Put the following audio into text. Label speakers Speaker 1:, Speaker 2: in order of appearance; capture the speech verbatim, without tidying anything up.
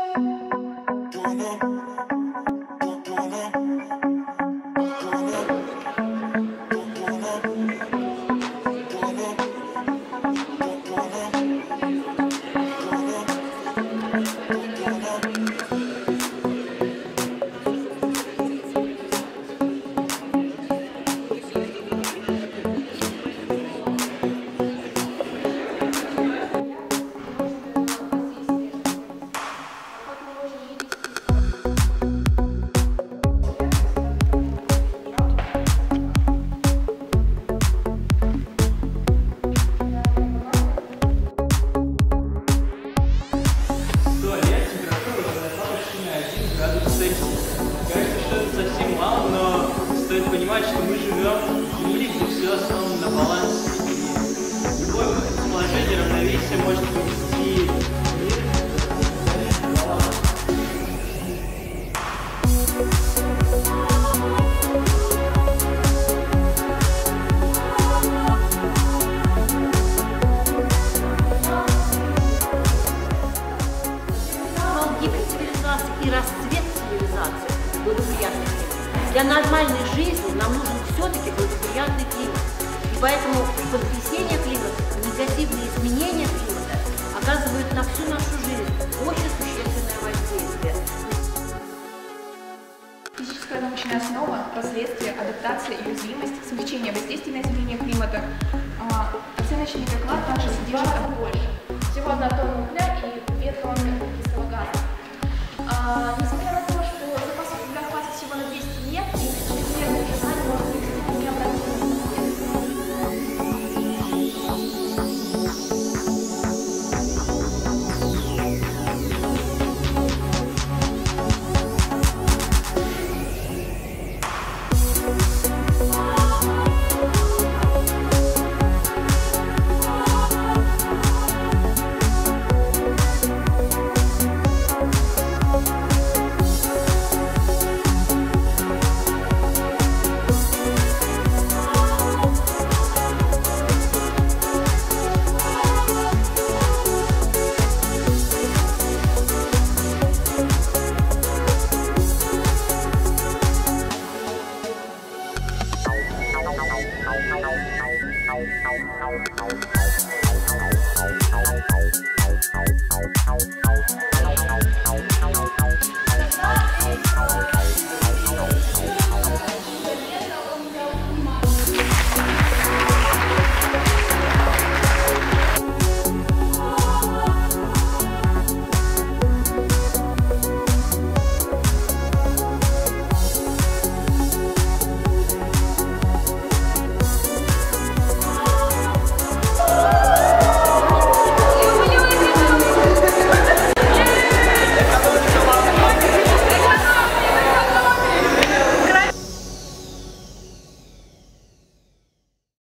Speaker 1: Кажется, что это совсем мало, но стоит понимать, что мы живем в мире, где все основано на балансе. И любое положение равновесия может привести мир к балансу.
Speaker 2: И расцвет цивилизации благоприятный климат. Для нормальной жизни нам нужен все-таки благоприятный климат. И поэтому потрясение климата, негативные изменения климата оказывают на всю нашу жизнь очень существенное воздействие.
Speaker 3: Физическая научная основа, последствия, адаптация и уязвимость, смягчение воздействия на изменение климата. Оценочный доклад также содержит больше.